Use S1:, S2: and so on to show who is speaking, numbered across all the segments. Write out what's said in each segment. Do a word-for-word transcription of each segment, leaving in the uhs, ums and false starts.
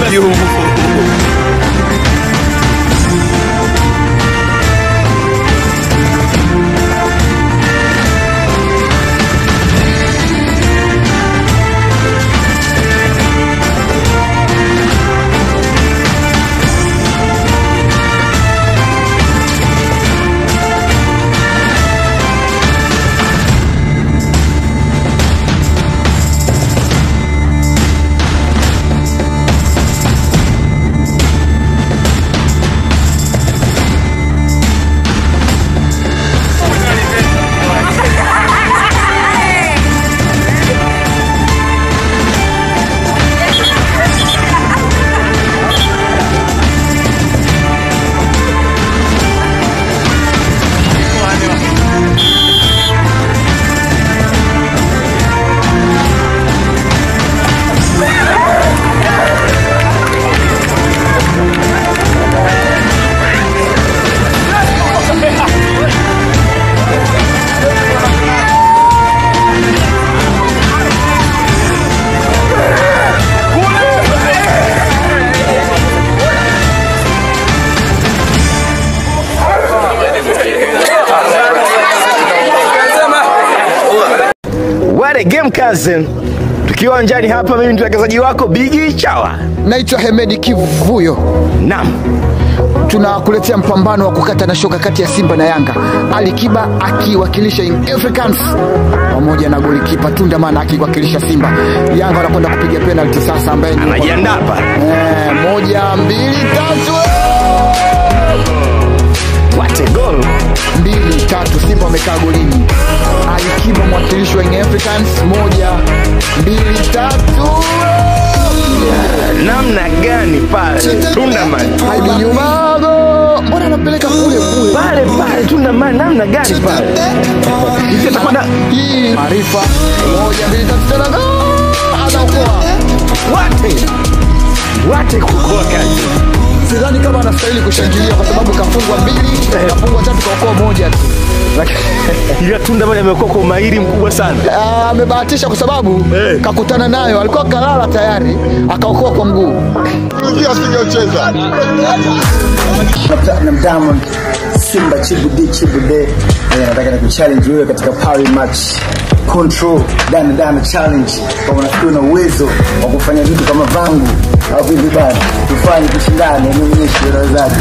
S1: volume. Game cousin, tukiwa njani hapa, mimi mtangazaji wako Biggie Chawa.
S2: Naitwa Hemedi Kivuyo.
S1: Naam.
S2: Tunakuletea mpambano wa kukata na shoka kati ya Simba na Yanga. Ali Kiba akiwakilisha Young Africans pamoja na golikipa Tundamani akiwakilisha Simba. Yanga wanakwenda kupiga penalty sasa, ambaye
S1: anajiandaa hapa.
S2: Eh, moja, mbili, tatu.
S1: What a goal.
S2: Mbili, tatu, Simba wamekaa golini. Ali Kiba mwakilishi wa Young Africans, moja, mbili, tatu.
S1: Yeah, namna gani pale Tundamani?
S2: Hadi nyuma. Mbona anapeleka kule kule?
S1: Pale pale Tundamani, namna gani pale? Hivi atakwenda
S2: hii Marifa. Moja, mbili, tatu, tena. Anaokoa.
S1: What? What kukoa kazi?
S2: Sidhani kama anastahili kushangilia kwa sababu kafungwa mbili, kafungwa tatu, kaokoa moja tu.
S1: Ila Tundamani amekuwa kwa umahiri mkubwa sana.
S2: Amebahatisha kwa sababu hey, kakutana nayo, alikuwa kalala tayari, akaokoa kwa mguu.
S3: Ndio asingecheza.
S4: Platinum Diamond Simba Chibude Chibude anataka ni kuchallenge wewe katika power match. Control dana dana challenge. Kama unafikiri una uwezo wa kufanya vitu kama vangu au vipi bana, tufanye kushindane, nionyeshe uwezaji.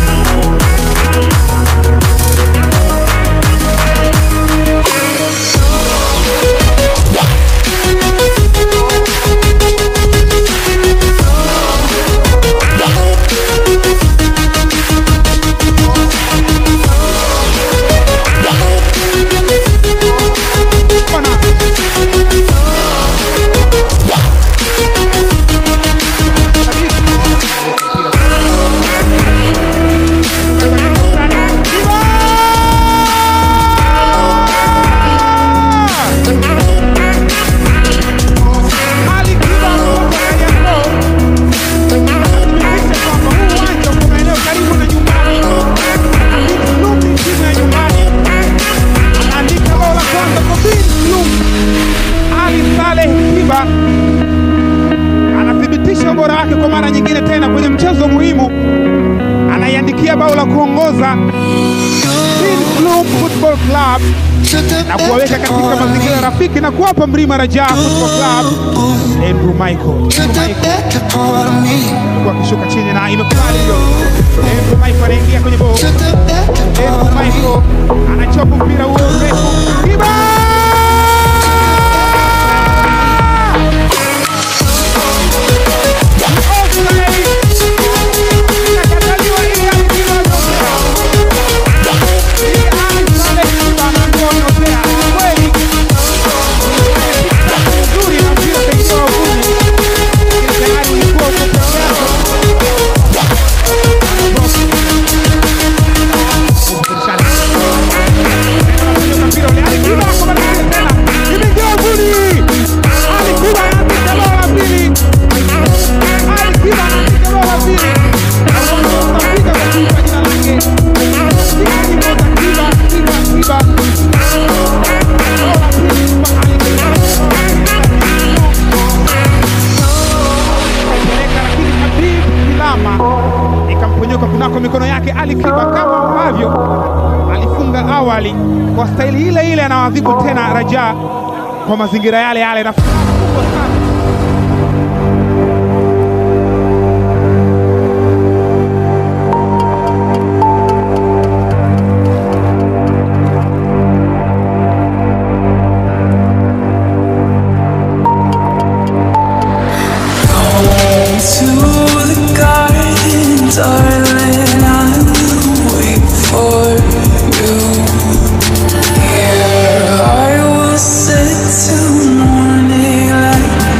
S5: Anathibitisha ubora wake kwa mara nyingine tena kwenye mchezo muhimu. Anaiandikia bao la kuongoza Bloom Football Club na kuwaweka katika mazingira rafiki na kuwapa Mrima Raja Football Club. Andrew Michael kwa kishuka chini na imekubali hiyo. Andrew Michael anaingia kwenye bao. Andrew Michael anachopa mpira huo mrefu. Kiba! Come on. anawadhibu tena Raja kwa mazingira yale yale na kubwa sana.
S6: Sit till morning like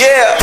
S1: Yeah.